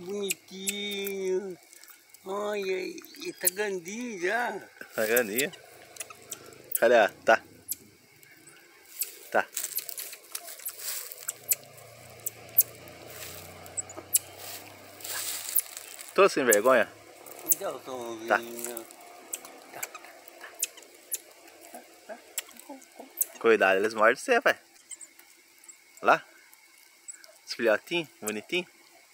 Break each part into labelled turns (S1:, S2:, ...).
S1: bonitinho. Olha, ele tá grandinho já.
S2: Tá grandinho. Cadê? Tá. Tá. Tô sem vergonha?
S1: Tá.
S2: Cuidado, eles mordem você, pai. Olha lá. Os filhotinhos, bonitinhos.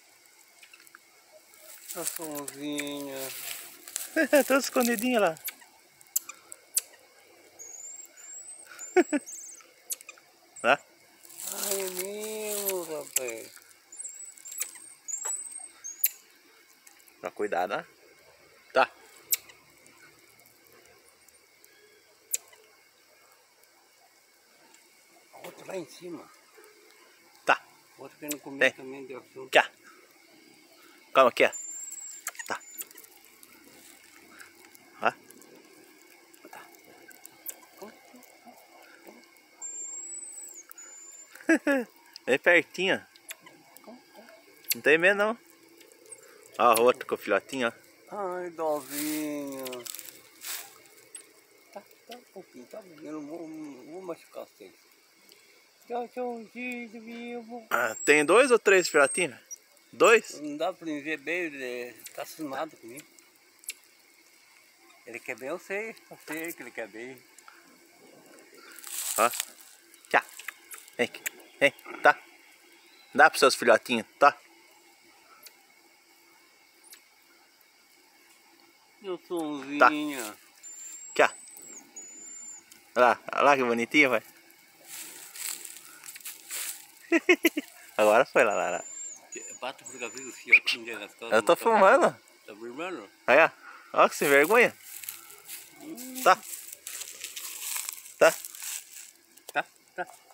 S1: A sonzinha.
S2: Tô escondidinho lá. Lá.
S1: Ai, é mesmo, rapaz.
S2: Toma cuidado, né? Tá.
S1: Outro lá em cima.
S2: Tá.
S1: Outro querendo comer
S2: Vem.
S1: também de açúcar.
S2: Aqui, ó. Calma aqui, ó. Tá. Ó. Bem pertinho. Não tem medo, não. Ó, outro com o filhotinho, ó.
S1: Ai, Dovinho. Tá um pouquinho, tá bom. Eu não vou machucar vocês. Tchau, tchauzinho, vivo.
S2: Ah, tem 2 ou 3 filhotinhos? 2?
S1: Não dá pra me ver bem, ele tá acostumado comigo. Ele quer bem, eu sei que ele quer bem.
S2: Ó. Tchau. Vem aqui. Vem. Tá. Dá pros seus filhotinhos, tá?
S1: Meu sonzinho.
S2: Aqui, ó. Olha lá que bonitinho, vai. Agora foi lá.
S1: Bata por causa dos fiotinhos das costas.
S2: Eu tô filmando.
S1: Tá filmando?
S2: Aí, ó. Ó que sem vergonha. Tá. Tá.
S1: Tá.